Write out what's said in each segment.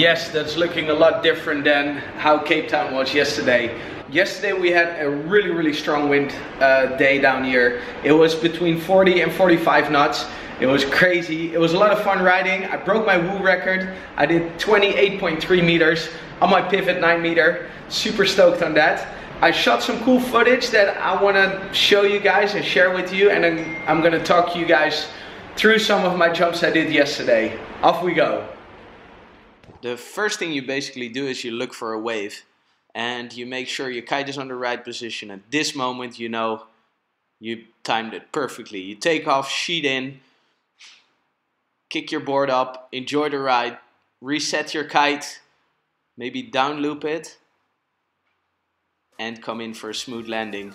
Yes, that's looking a lot different than how Cape Town was yesterday. Yesterday we had a really strong wind day down here. It was between 40 and 45 knots. It was crazy. It was a lot of fun riding. I broke my WOO record. I did 28.3 meters on my pivot 9 meter. Super stoked on that. I shot some cool footage that I want to show you guys and share with you, and then I'm going to talk you guys through some of my jumps I did yesterday. Off we go. The first thing you basically do is you look for a wave and you make sure your kite is on the right position. At this moment, you know you timed it perfectly. You take off, sheet in, kick your board up, enjoy the ride, reset your kite, maybe down loop it, and come in for a smooth landing.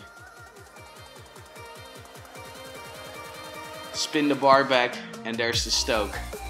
Spin the bar back and there's the stoke.